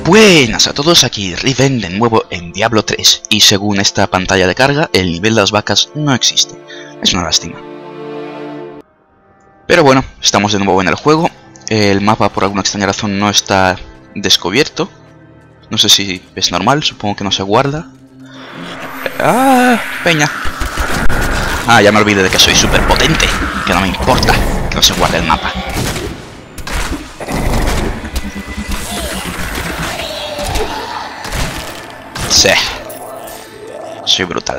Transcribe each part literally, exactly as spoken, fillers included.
Buenas a todos, aquí Riven de nuevo en Diablo tres, y según esta pantalla de carga, el nivel de las vacas no existe. Es una lástima. Pero bueno, estamos de nuevo en el juego. El mapa por alguna extraña razón no está descubierto. No sé si es normal, supongo que no se guarda. ¡Ah! Peña. Ah, ya me olvidé de que soy súper potente, que no me importa que no se guarde el mapa. Sí, soy brutal.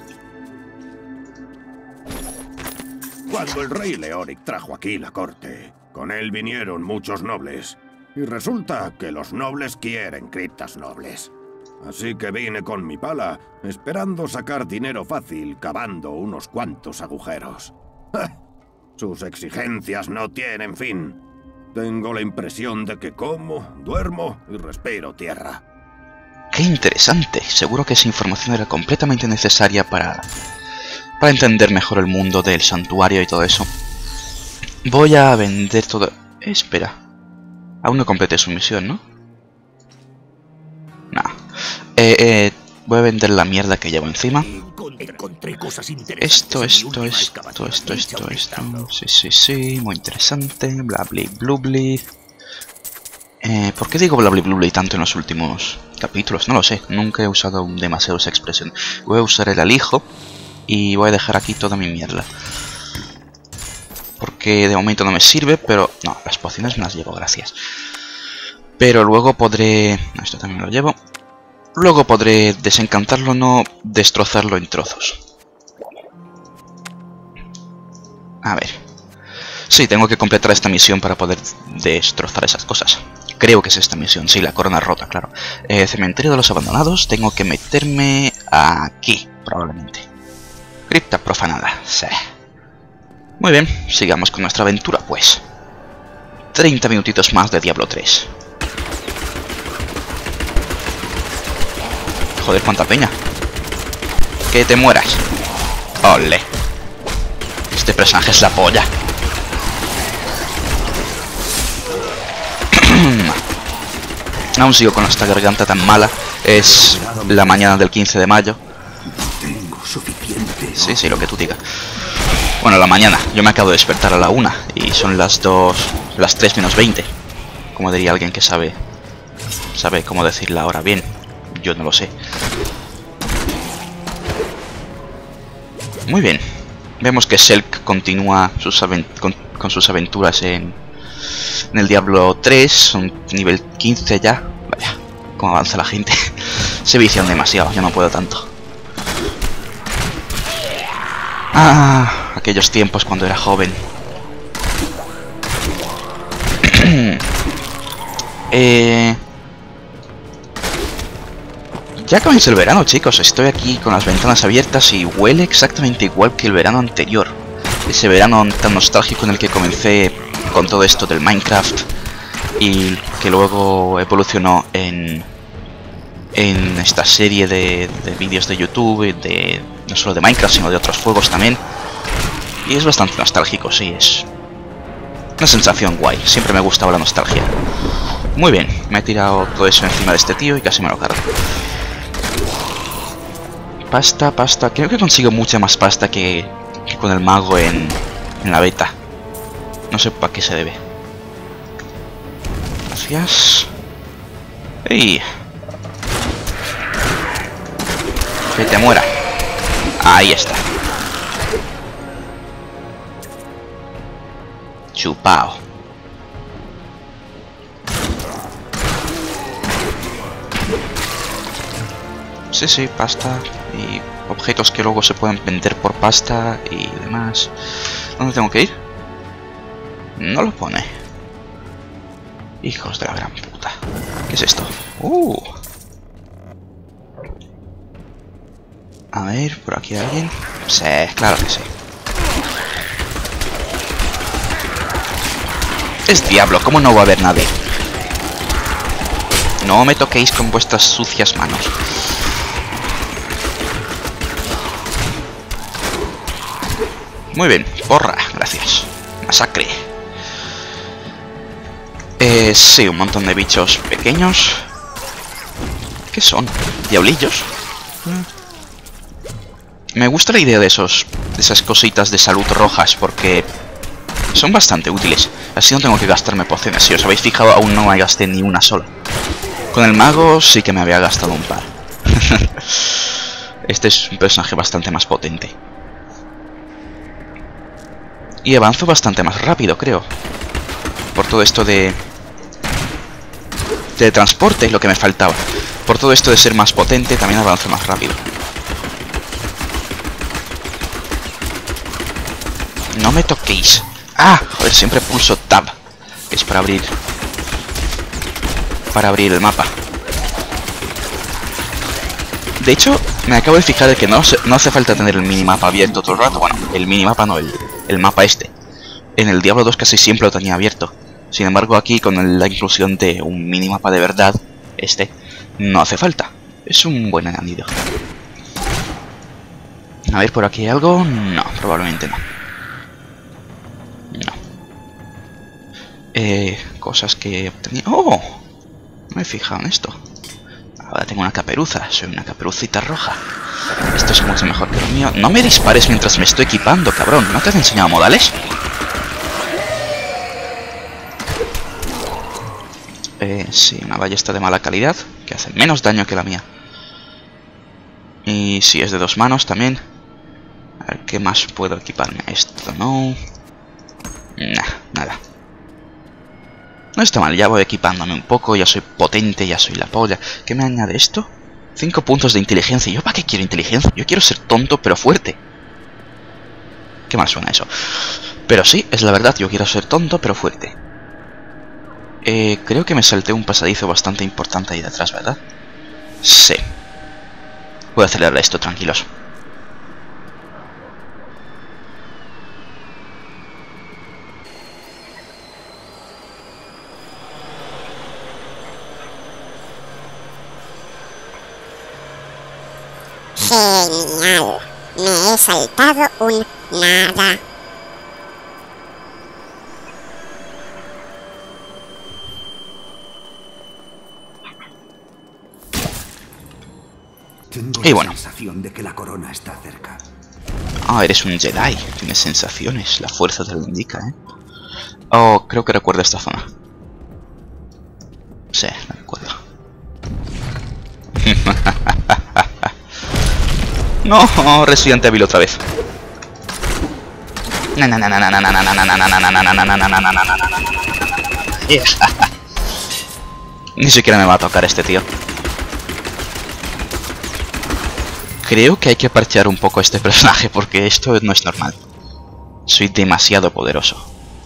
Cuando el rey Leoric trajo aquí la corte, con él vinieron muchos nobles. Y resulta que los nobles quieren criptas nobles. Así que vine con mi pala, esperando sacar dinero fácil, cavando unos cuantos agujeros. Sus exigencias no tienen fin. Tengo la impresión de que como, duermo y respiro tierra. ¡Qué interesante! Seguro que esa información era completamente necesaria para, para entender mejor el mundo del santuario y todo eso. Voy a vender todo... Eh, espera. Aún no completé su misión, ¿no? No. Eh, eh, voy a vender la mierda que llevo encima. Esto, esto, esto, esto, esto, esto... Sí, sí, sí, muy interesante. Bla, bla, blu, bli. Eh, ¿Por qué digo bla bla bla tanto en los últimos capítulos? No lo sé, nunca he usado demasiado esa expresión. Voy a usar el alijo y voy a dejar aquí toda mi mierda. Porque de momento no me sirve, pero... No, las pociones me las llevo, gracias. Pero luego podré... No, esto también lo llevo. Luego podré desencantarlo, no destrozarlo en trozos. A ver... Sí, tengo que completar esta misión para poder destrozar esas cosas. Creo que es esta misión, sí, la corona rota, claro. Eh, cementerio de los abandonados, tengo que meterme aquí, probablemente. Cripta profanada, sí. Muy bien, sigamos con nuestra aventura, pues. treinta minutitos más de Diablo tres. Joder, cuánta peña. Que te mueras. Ole. Este personaje es la polla. Aún sigo con esta garganta tan mala. Es la mañana del quince de mayo. Sí, sí, lo que tú digas. Bueno, la mañana. Yo me acabo de despertar a la una y son las dos, las tres menos veinte. Como diría alguien que sabe, sabe cómo decir la hora bien. Yo no lo sé. Muy bien. Vemos que Selk continúa sus con, con sus aventuras en... En el Diablo tres, son nivel quince ya. Vaya, cómo avanza la gente. Se vician demasiado, yo no puedo tanto. Ah, aquellos tiempos cuando era joven. eh... Ya comienza el verano, chicos. Estoy aquí con las ventanas abiertas y huele exactamente igual que el verano anterior. Ese verano tan nostálgico en el que comencé con todo esto del Minecraft y que luego evolucionó en en esta serie de, de vídeos de YouTube, de, no solo de Minecraft sino de otros juegos también, y es bastante nostálgico, sí, es una sensación guay, siempre me gustaba la nostalgia. Muy bien, me he tirado todo eso encima de este tío y casi me lo cargo. Pasta, pasta, creo que consigo mucha más pasta que, que con el mago en, en la beta. No sé para qué se debe. Gracias. ¡Ey! Que te muera. Ahí está. Chupao. Sí, sí, pasta y objetos que luego se pueden vender por pasta y demás. ¿Dónde tengo que ir? No lo pone. Hijos de la gran puta. ¿Qué es esto? Uh. A ver, ¿por aquí hay alguien? Sí, claro que sí. Es Diablo, ¿cómo no va a haber nadie? No me toquéis con vuestras sucias manos. Muy bien, porra, gracias. Masacre. Eh, sí, un montón de bichos pequeños. ¿Qué son? ¿Diablillos? Me gusta la idea de esos, de esas cositas de salud rojas porque son bastante útiles. Así no tengo que gastarme pociones. Si os habéis fijado, aún no me gasté ni una sola. Con el mago sí que me había gastado un par. Este es un personaje bastante más potente. Y avanzo bastante más rápido, creo. Por todo esto de... de transporte, lo que me faltaba. Por todo esto de ser más potente, también avanzo más rápido. No me toquéis. Ah, joder, siempre pulso Tab. Que es para abrir... Para abrir el mapa. De hecho, me acabo de fijar de que no, no hace falta tener el minimapa abierto todo el rato. Bueno, el minimapa no, el, el mapa este. En el Diablo dos casi siempre lo tenía abierto. Sin embargo, aquí con el, la inclusión de un minimapa de verdad, este, no hace falta. Es un buen añadido. A ver, ¿por aquí hay algo? No, probablemente no. No. Eh, cosas que he obtenido... ¡Oh! No me he fijado en esto. Ahora tengo una caperuza. Soy una caperucita roja. Esto es mucho mejor que lo mío. No me dispares mientras me estoy equipando, cabrón. ¿No te has enseñado modales? Eh, sí, una ballesta de mala calidad. Que hace menos daño que la mía. Y si es de dos manos también. A ver, ¿qué más puedo equiparme? Esto no... Nah, nada. No está mal, ya voy equipándome un poco, ya soy potente, ya soy la polla. ¿Qué me añade esto? Cinco puntos de inteligencia. ¿Yo para qué quiero inteligencia? Yo quiero ser tonto pero fuerte. Qué mal suena eso. Pero sí, es la verdad, yo quiero ser tonto pero fuerte. Eh, creo que me salté un pasadizo bastante importante ahí detrás, ¿verdad? Sí. Voy a acelerar esto, tranquilos. Genial. Me he saltado un nada. Tengo y la bueno. sensación de que la corona está cerca. Ah, eres un Jedi. Tienes sensaciones. La fuerza te lo indica, ¿eh? Oh, creo que recuerdo esta zona. Sí, la recuerdo. No, Resident Evil otra vez. Ni siquiera me va a tocar este tío. Creo que hay que parchear un poco a este personaje porque esto no es normal. Soy demasiado poderoso.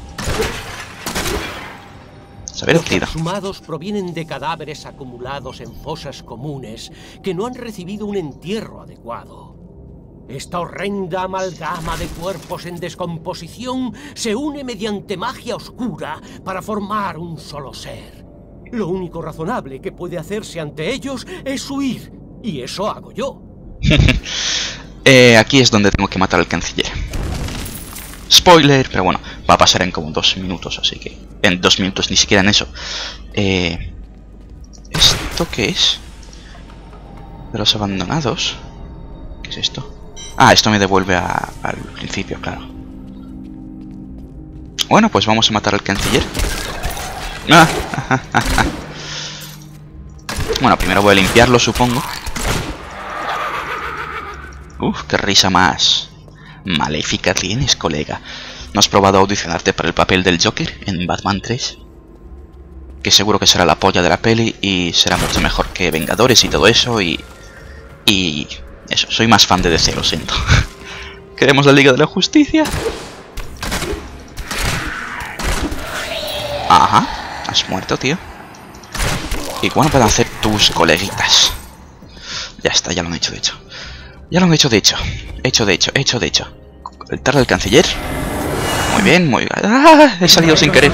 Saber Los tiro. exhumados provienen de cadáveres acumulados en fosas comunes que no han recibido un entierro adecuado. Esta horrenda amalgama de cuerpos en descomposición se une mediante magia oscura para formar un solo ser. Lo único razonable que puede hacerse ante ellos es huir, y eso hago yo. eh, aquí es donde tengo que matar al canciller. Spoiler, pero bueno, va a pasar en como dos minutos, así que... En dos minutos, ni siquiera en eso. Eh, ¿Esto qué es? De los abandonados. ¿Qué es esto? Ah, esto me devuelve a, al principio, claro. Bueno, pues vamos a matar al canciller. Ah, bueno, primero voy a limpiarlo, supongo. Uf, qué risa más maléfica tienes, colega. ¿No has probado a audicionarte para el papel del Joker en Batman tres? Que seguro que será la polla de la peli y será mucho mejor que Vengadores y todo eso y... Y... Eso, soy más fan de D C, lo siento. ¿Queremos la Liga de la Justicia? Ajá, has muerto, tío. ¿Y cuándo pueden hacer tus coleguitas? Ya está, ya lo han hecho de hecho. Ya lo han hecho de hecho. Hecho de hecho, hecho de hecho. ¿Conectar al canciller? Muy bien, muy bien. ¡Ah! He salido sin querer.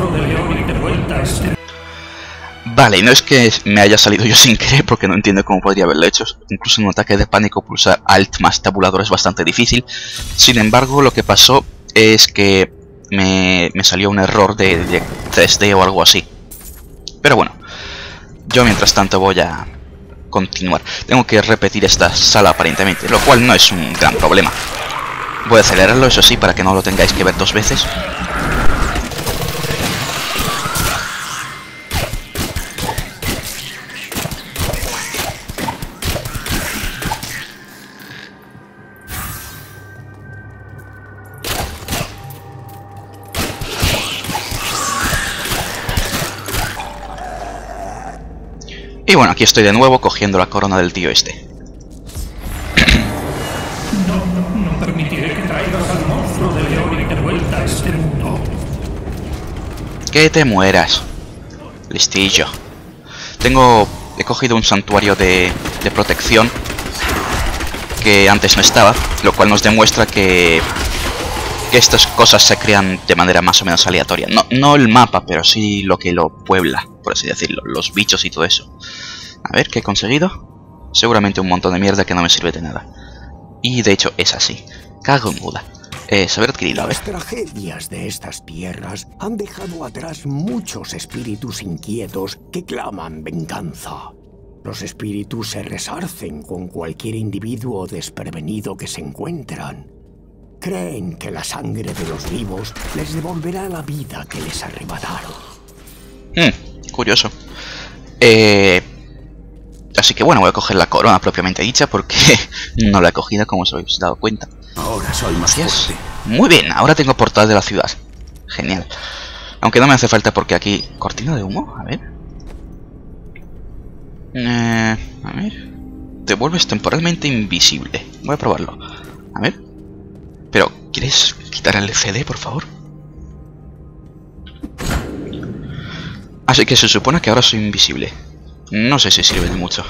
Vale, no es que me haya salido yo sin querer, porque no entiendo cómo podría haberlo hecho. Incluso en un ataque de pánico pulsar Alt más tabulador es bastante difícil. Sin embargo, lo que pasó es que me, me salió un error de, de tres D o algo así. Pero bueno, yo mientras tanto voy a continuar. Tengo que repetir esta sala aparentemente, lo cual no es un gran problema. Voy a acelerarlo, eso sí, para que no lo tengáis que ver dos veces. Y bueno, aquí estoy de nuevo cogiendo la corona del tío este. No, no permitiré que traigas al monstruo de Leoric de vuelta a este mundo. Que te mueras. Listillo. Tengo... He cogido un santuario de, de protección que antes no estaba, lo cual nos demuestra que... que estas cosas se crean de manera más o menos aleatoria. No, no el mapa, pero sí lo que lo puebla, por así decirlo. Los bichos y todo eso. A ver, ¿qué he conseguido? Seguramente un montón de mierda que no me sirve de nada. Y de hecho es así. Cago en Buda. Eh, saber adquirirlo, a ver. Las tragedias de estas tierras han dejado atrás muchos espíritus inquietos que claman venganza. Los espíritus se resarcen con cualquier individuo desprevenido que se encuentran. Creen que la sangre de los vivos les devolverá la vida que les arrebataron. Hmm, curioso. Eh... Así que bueno, voy a coger la corona propiamente dicha porque no la he cogido, como os habéis dado cuenta. Ahora soy más Yes. fuerte. Muy bien, ahora tengo portal de la ciudad. Genial. Aunque no me hace falta porque aquí... ¿Cortina de humo? A ver. Eh, a ver. Te vuelves temporalmente invisible. Voy a probarlo. A ver. Pero, ¿quieres quitar el C D, por favor? Así que se supone que ahora soy invisible. No sé si sirve de mucho.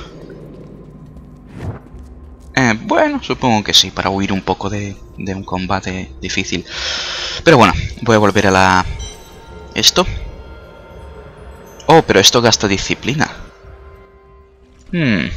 Eh, bueno, supongo que sí, para huir un poco de, de un combate difícil. Pero bueno, voy a volver a la... ¿Esto? Oh, pero esto gasta disciplina. Hmm.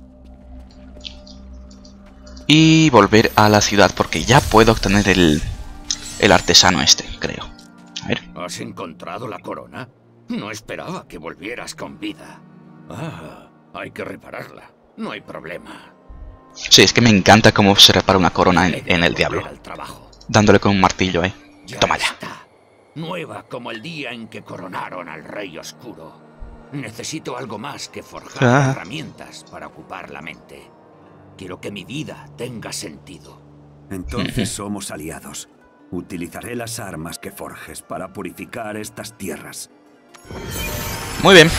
Y volver a la ciudad, porque ya puedo obtener el, el artesano este, creo. A ver. ¿Has encontrado la corona? No esperaba que volvieras con vida. Ah, hay que repararla. No hay problema. Sí, es que me encanta cómo se repara una corona en, en el diablo. Al trabajo. Dándole con un martillo, eh. Ya Toma ya. está. Nueva como el día en que coronaron al Rey Oscuro. Necesito algo más que forjar Ah. herramientas para ocupar la mente. Quiero que mi vida tenga sentido. Entonces somos aliados. Utilizaré las armas que forjes para purificar estas tierras. Muy bien.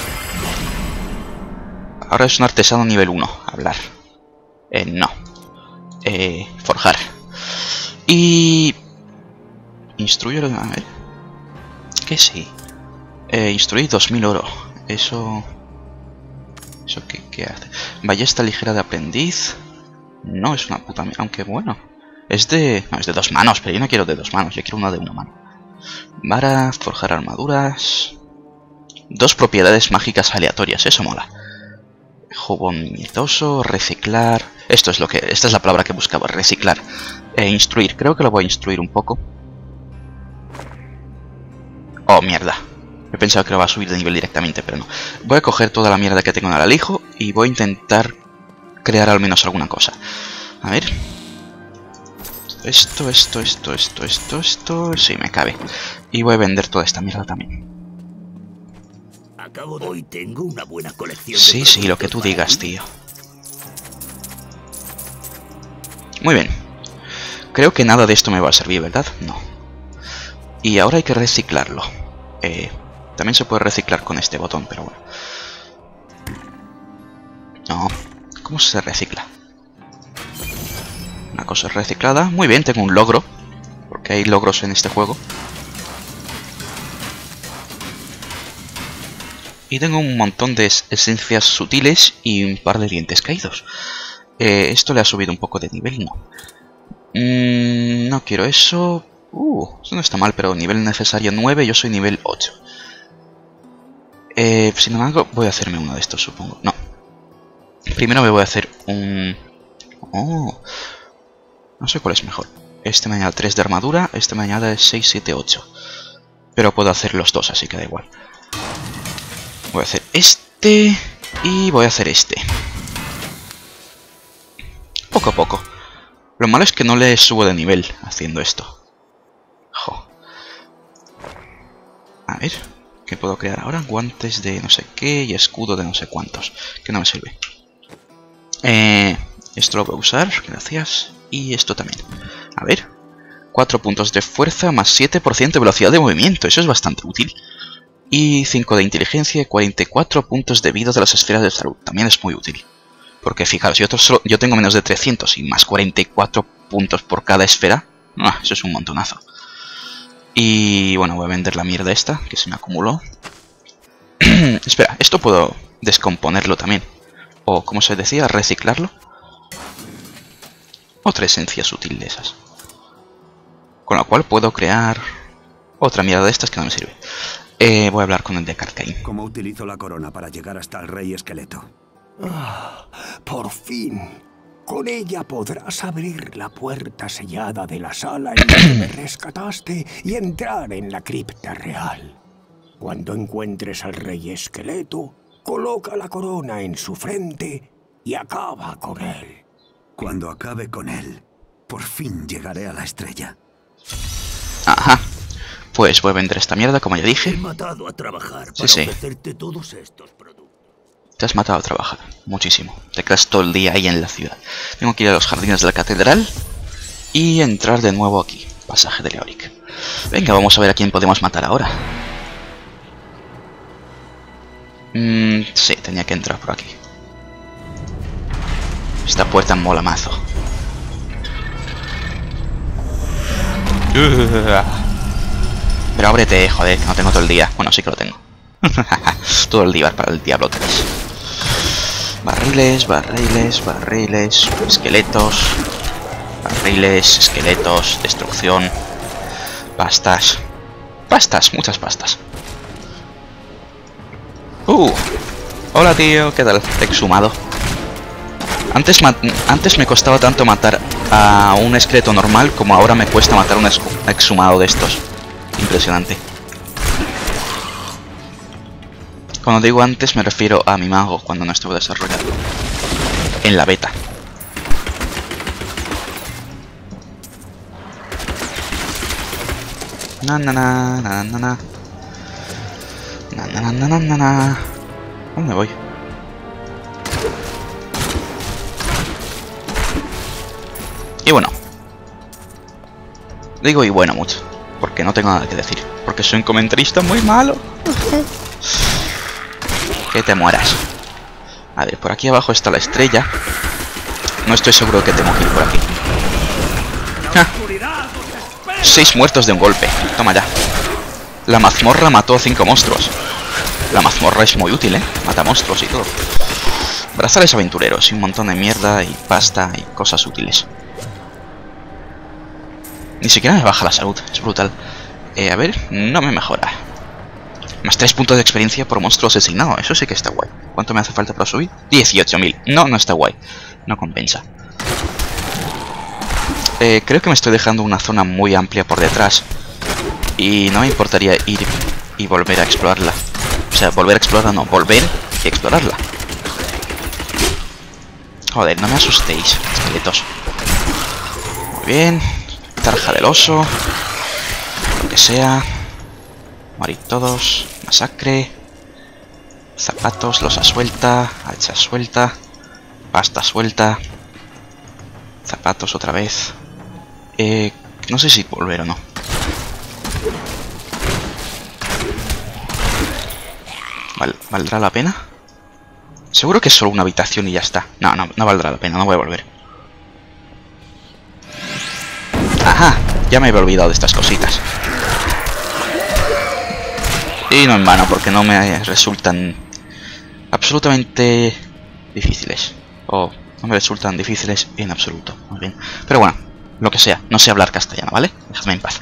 Ahora es un artesano nivel uno. Hablar. Eh, no. Eh, forjar. Y... Instruir... A ver. ¿Qué sí? Eh, instruir dos mil oro. Eso... ¿Eso qué, qué hace? Ballesta ligera de aprendiz. No, es una puta... Aunque bueno. Es de... No, es de dos manos, pero yo no quiero de dos manos. Yo quiero una de una mano. Vara, forjar armaduras... Dos propiedades mágicas aleatorias. Eso mola. Jubón mietoso, reciclar... Esto es lo que... Esta es la palabra que buscaba, reciclar. E instruir, creo que lo voy a instruir un poco. Oh, mierda. He pensado que lo va a subir de nivel directamente, pero no. Voy a coger toda la mierda que tengo en el alijo y voy a intentar crear al menos alguna cosa. A ver... Esto, esto, esto, esto, esto, esto... Sí, me cabe. Y voy a vender toda esta mierda también. Acabo de... Hoy tengo una buena colección. Sí, sí, lo que tú digas, tío. Muy bien. Creo que nada de esto me va a servir, ¿verdad? No. Y ahora hay que reciclarlo. Eh, también se puede reciclar con este botón, pero bueno. No. ¿Cómo se recicla? Una cosa reciclada. Muy bien, tengo un logro. Porque hay logros en este juego. Y tengo un montón de esencias sutiles y un par de dientes caídos. Eh, esto le ha subido un poco de nivel, no. Mm, no quiero eso. Uh, eso no está mal, pero nivel necesario nueve, yo soy nivel ocho. Eh, sin embargo, voy a hacerme uno de estos, supongo. No. Primero me voy a hacer un... Oh. No sé cuál es mejor. Este me añade tres de armadura, este me añade seis, siete, ocho. Pero puedo hacer los dos, así que da igual. Voy a hacer este y voy a hacer este. poco a poco. Lo malo es que no le subo de nivel haciendo esto. Jo. A ver, ¿qué puedo crear ahora? Guantes de no sé qué y escudo de no sé cuántos. Que no me sirve. Eh, esto lo voy a usar, gracias. Y esto también. A ver. cuatro puntos de fuerza más siete por ciento de velocidad de movimiento. Eso es bastante útil. Y cinco de inteligencia y cuarenta y cuatro puntos de vida de las esferas de salud. También es muy útil. Porque fijaros, yo, solo, yo tengo menos de trescientos y más cuarenta y cuatro puntos por cada esfera. Ah, eso es un montonazo. Y bueno, voy a vender la mierda esta, que se me acumuló. Espera, esto puedo descomponerlo también. O, como se decía, reciclarlo. Otra esencia sutil de esas. Con lo cual puedo crear otra mierda de estas que no me sirve. Eh, voy a hablar con el de Carcaín. ¿Cómo utilizo la corona para llegar hasta el rey esqueleto? Ah, por fin. Con ella podrás abrir la puerta sellada de la sala en la que me rescataste y entrar en la cripta real. Cuando encuentres al rey esqueleto, coloca la corona en su frente y acaba con él. Cuando acabe con él, por fin llegaré a la estrella. Ajá. Pues voy a vender esta mierda, como ya dije. He matado a trabajar Sí, para sí. ofrecerte todos estos productos. Te has matado a trabajar. Muchísimo. Te quedas todo el día ahí en la ciudad. Tengo que ir a los jardines de la catedral y entrar de nuevo aquí. Pasaje de Leoric. Venga, vamos a ver a quién podemos matar ahora. Mm, sí, tenía que entrar por aquí. Esta puerta mola mazo. Pero ábrete, joder, que no tengo todo el día. Bueno, sí que lo tengo. Todo el día para el Diablo tres. Barriles, barriles, barriles, esqueletos. Barriles, esqueletos, destrucción. Pastas. Pastas, muchas pastas. Uh. Hola, tío, ¿qué tal? Exhumado. Antes, antes me costaba tanto matar a un esqueleto normal como ahora me cuesta matar a un exhumado de estos. Impresionante. Cuando digo antes me refiero a mi mago cuando no estuvo desarrollado. En la beta. Na na na na na na. Na na na na na na. ¿Dónde voy? Y bueno. Digo y bueno mucho. Porque no tengo nada que decir. Porque soy un comentarista muy malo. Que te mueras. A ver, por aquí abajo está la estrella. No estoy seguro de que tengo que ir por aquí. ¡Ja! Seis muertos de un golpe. Toma ya. La mazmorra mató a cinco monstruos. La mazmorra es muy útil, ¿eh? Mata monstruos y todo. Brazales aventureros y un montón de mierda y pasta y cosas útiles. Ni siquiera me baja la salud. Es brutal. Eh, a ver, no me mejora. Más tres puntos de experiencia por monstruo asesinado. Eso sí que está guay. ¿Cuánto me hace falta para subir? dieciocho mil. No, no está guay. No compensa. Eh, creo que me estoy dejando una zona muy amplia por detrás. Y no me importaría ir y volver a explorarla. O sea, volver a explorarla, no. Volver y explorarla. Joder, no me asustéis, esqueletos. Muy bien. Tarja del oso. Lo que sea. Morir todos. Masacre. Zapatos, losa suelta. Hacha suelta. Pasta suelta. Zapatos otra vez. Eh, no sé si volver o no. ¿Val ¿Valdrá la pena? Seguro que es solo una habitación y ya está. No, no, no valdrá la pena, no voy a volver. Ajá, ya me había olvidado de estas cositas. Y no en vano, porque no me resultan absolutamente difíciles. O no me resultan difíciles en absoluto. Muy bien. Pero bueno, lo que sea, no sé hablar castellano, ¿vale? Dejadme en paz.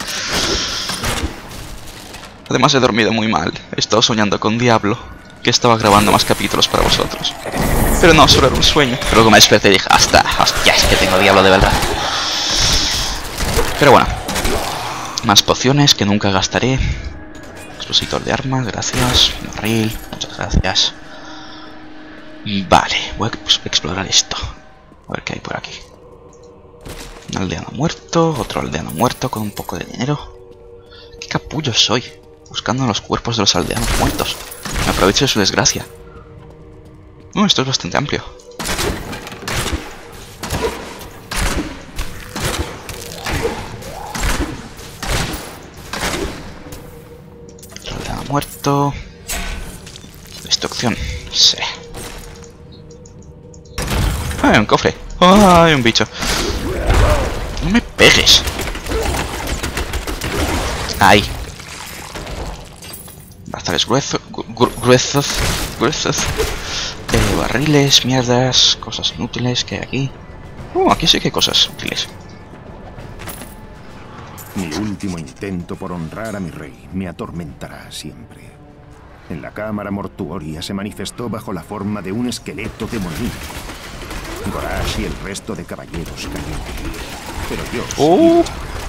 Además he dormido muy mal. He estado soñando con Diablo, que estaba grabando más capítulos para vosotros. Pero no, solo era un sueño. Pero luego me desperté y dije, hasta, hostia, es que tengo Diablo de verdad. Pero bueno, más pociones que nunca gastaré. Expositor de armas, gracias. Barril, muchas gracias. Vale, voy a explorar esto. A ver qué hay por aquí. Un aldeano muerto, otro aldeano muerto con un poco de dinero. Qué capullo soy, buscando los cuerpos de los aldeanos muertos. Me aprovecho de su desgracia. No, esto es bastante amplio. Otro aldeano muerto. Destrucción, sí. Ah, hay un cofre. Ah, hay un bicho. No me pegues. Ahí. Brazales gruesos. Gruesos. Gruesos. Eh, barriles, mierdas, cosas inútiles que hay aquí. Oh, aquí sí que hay cosas útiles. Mi último intento por honrar a mi rey me atormentará siempre. En la cámara mortuoria se manifestó bajo la forma de un esqueleto demoníaco. Gorash y el resto de caballeros cayeron. Pero yo... Oh.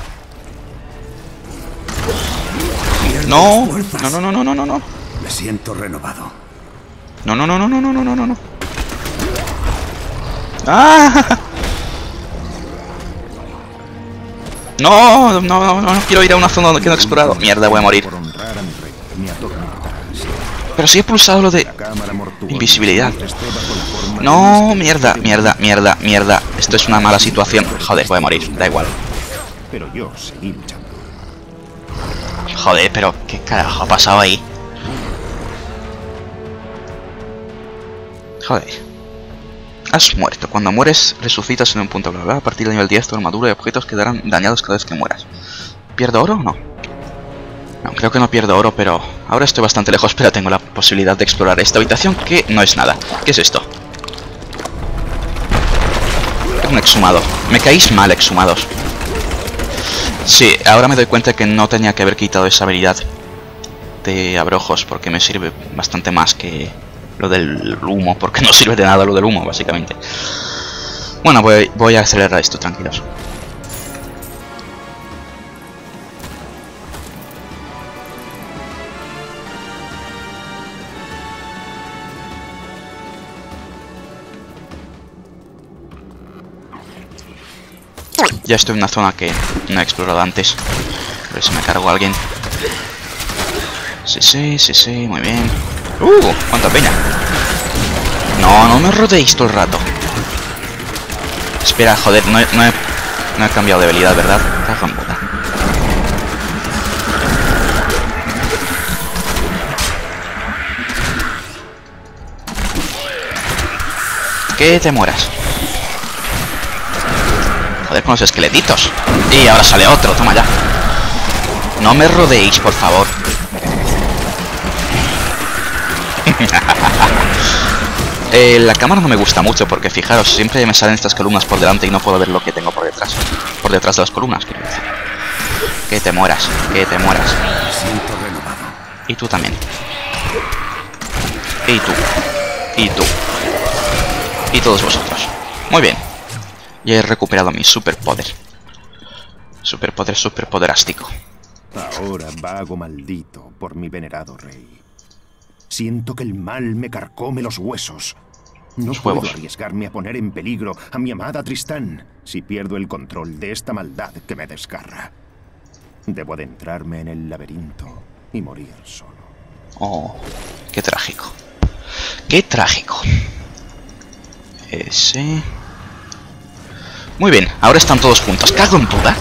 No, no, no, no, no, no, no, no. Me siento renovado. No, no, no, no, no, no, no, no, no. ¡Ah! No, no, no, no, no quiero ir a una zona que no he explorado. Mierda, voy a morir. Pero sí he pulsado lo de invisibilidad. No, mierda, mierda, mierda, mierda. Esto es una mala situación. Joder, voy a morir, da igual. Pero yo seguí luchando. Joder, pero ¿qué carajo ha pasado ahí? Joder. Has muerto. Cuando mueres, resucitas en un punto clave. A partir del nivel diez, tu armadura y objetos quedarán dañados cada vez que mueras. ¿Pierdo oro o no? No, creo que no pierdo oro, pero ahora estoy bastante lejos, pero tengo la posibilidad de explorar esta habitación, que no es nada. ¿Qué es esto? Es un exhumado. Me caéis mal, exhumados. Sí, ahora me doy cuenta que no tenía que haber quitado esa habilidad de abrojos, porque me sirve bastante más que lo del humo, porque no sirve de nada lo del humo, básicamente. Bueno, voy, voy a acelerar esto, tranquilos. Ya estoy en una zona que no he explorado antes. A ver si me cargo a alguien. Sí, sí, sí, sí, muy bien. ¡Uh! ¡Cuánta peña! No, no me rodeéis todo el rato. Espera, joder, no he, no he, no he cambiado de habilidad, ¿verdad? Cago en puta. Que te mueras. Joder, con los esqueletitos. Y ahora sale otro, toma ya. No me rodeéis, por favor. eh, la cámara no me gusta mucho porque fijaros, siempre me salen estas columnas por delante y no puedo ver lo que tengo por detrás. Por detrás de las columnas, quiero decir. Que te mueras, que te mueras. Y tú también. Y tú. Y tú. Y todos vosotros. Muy bien. Ya he recuperado mi superpoder. Superpoder superpoderástico. Ahora vago maldito por mi venerado rey. Siento que el mal me carcome los huesos. No los puedo huevos. arriesgarme a poner en peligro a mi amada Tristán si pierdo el control de esta maldad que me desgarra. Debo adentrarme en el laberinto y morir solo. Oh, qué trágico. Qué trágico. Ese... Muy bien, ahora están todos juntos. ¡Cago en puta!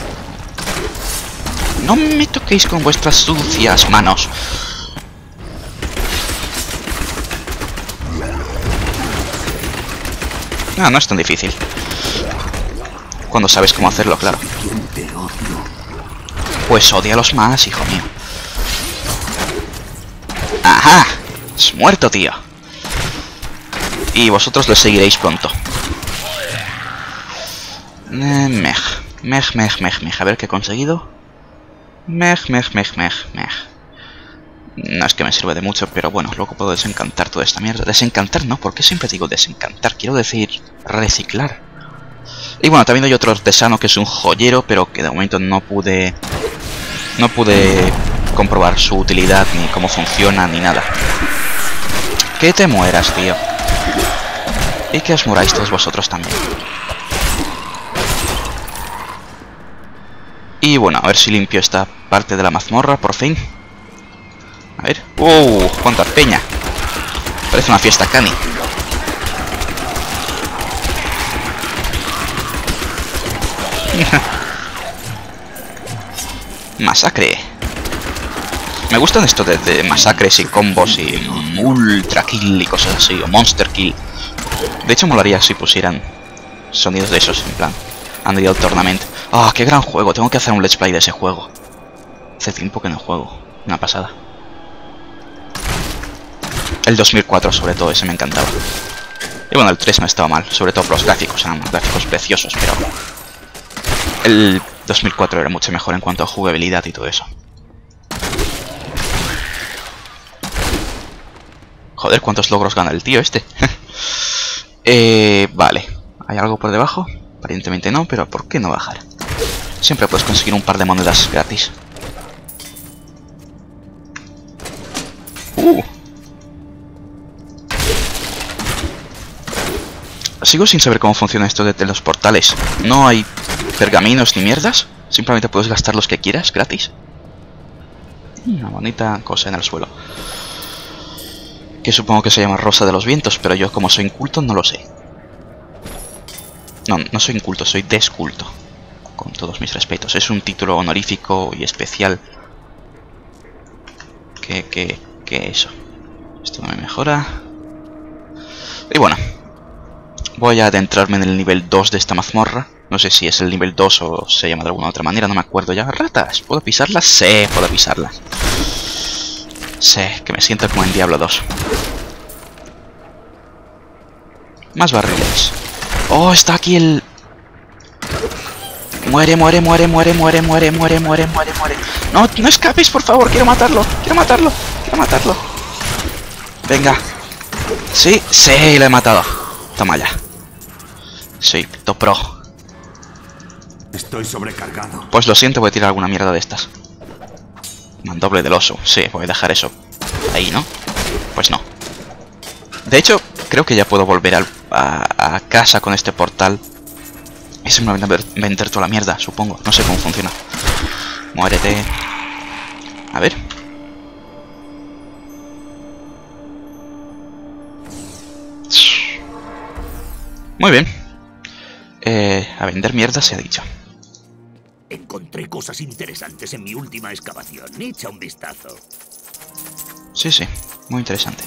No me toquéis con vuestras sucias manos. Ah, no es tan difícil. Cuando sabes cómo hacerlo, claro. Pues ódialos más, hijo mío. ¡Ajá! Es muerto, tío. Y vosotros lo seguiréis pronto. Eh, mej. Mej, mej, mej, mej. A ver qué he conseguido. Mej, mej, mej, mej, mej. No es que me sirva de mucho, pero bueno, luego puedo desencantar toda esta mierda. Desencantar, no, ¿por qué siempre digo desencantar? Quiero decir reciclar. Y bueno, también hay otro artesano que es un joyero, pero que de momento no pude... No pude comprobar su utilidad, ni cómo funciona, ni nada. Que te mueras, tío. Y que os muráis todos vosotros también. Y bueno, a ver si limpio esta parte de la mazmorra, por fin. A ver. ¡Uh! ¡Cuánta peña! Parece una fiesta cani. Masacre. Me gustan esto de, de masacres y combos y ultra kill y cosas así, o monster kill. De hecho molaría si pusieran sonidos de esos, en plan Unreal Tournament. ¡Ah, oh, qué gran juego! Tengo que hacer un let's play de ese juego. Hace tiempo que no juego. Una pasada. El dos mil cuatro sobre todo, ese me encantaba. Y bueno, el tres no estaba mal, sobre todo por los gráficos, eran gráficos preciosos, pero el dos mil cuatro era mucho mejor en cuanto a jugabilidad y todo eso. Joder, cuántos logros gana el tío este. eh, vale, ¿hay algo por debajo? Aparentemente no, pero ¿por qué no bajar? Siempre puedes conseguir un par de monedas gratis. Uh. Sigo sin saber cómo funciona esto de, de los portales. No hay pergaminos ni mierdas. Simplemente puedes gastar los que quieras gratis. Una bonita cosa en el suelo. Que supongo que se llama Rosa de los Vientos, pero yo como soy inculto no lo sé. No, no soy inculto, soy desculto. Con todos mis respetos. Es un título honorífico y especial. Que, que, que eso. Esto no me mejora. Y bueno. Voy a adentrarme en el nivel dos de esta mazmorra. No sé si es el nivel dos o se llama de alguna otra manera, no me acuerdo ya. ¿Ratas? ¿Puedo pisarlas? Sí, puedo pisarlas. Sí, que me siento como en Diablo dos. Más barriles. Oh, está aquí el... Muere, muere, muere, muere, muere, muere, muere, muere, muere, muere. No, no escapes, por favor, quiero matarlo. Quiero matarlo, quiero matarlo. Venga. Sí, sí, lo he matado. Toma ya. Soy top pro. Estoy sobrecargado. Pues lo siento, voy a tirar alguna mierda de estas. Mandoble del oso. Sí, voy a dejar eso ahí, ¿no? Pues no. De hecho, creo que ya puedo volver al, a, a casa con este portal. Y se me va a vender toda la mierda, supongo. No sé cómo funciona. Muérete. A ver. Muy bien. Eh, a vender mierda se ha dicho. Encontré cosas interesantes en mi última excavación. Echa un vistazo. Sí, sí. Muy interesante.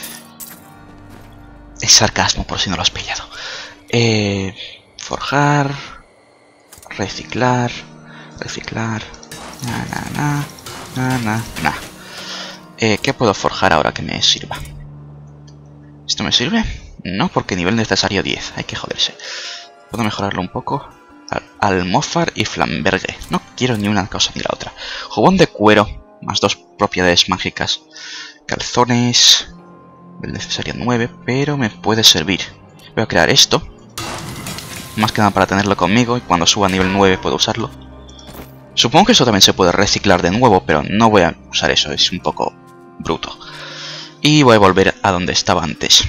Es sarcasmo, por si no lo has pillado. Eh, forjar. Reciclar. Reciclar. Na, na, na. Na, na, na. Eh, ¿qué puedo forjar ahora que me sirva? ¿Esto me sirve? No, porque nivel necesario diez. Hay que joderse. Puedo mejorarlo un poco. Al almófar y flambergue. No quiero ni una cosa ni la otra. Jubón de cuero. Más dos propiedades mágicas. Calzones. Nivel necesario nueve. Pero me puede servir. Voy a crear esto. Más que nada para tenerlo conmigo. Y cuando suba a nivel nueve puedo usarlo. Supongo que eso también se puede reciclar de nuevo. Pero no voy a usar eso. Es un poco bruto. Y voy a volver a donde estaba antes.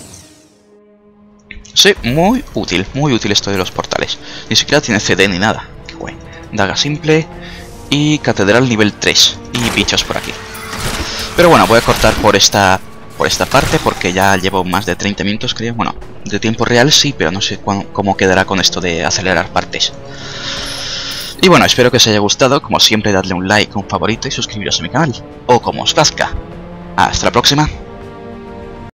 Sí, muy útil, muy útil esto de los portales. Ni siquiera tiene C D ni nada. Qué guay. Daga simple y catedral nivel tres. Y bichos por aquí. Pero bueno, voy a cortar por esta por esta parte porque ya llevo más de treinta minutos, creo. Bueno, de tiempo real sí, pero no sé cuándo, cómo quedará con esto de acelerar partes. Y bueno, espero que os haya gustado. Como siempre, dadle un like, un favorito y suscribiros a mi canal. O como os plazca. Hasta la próxima.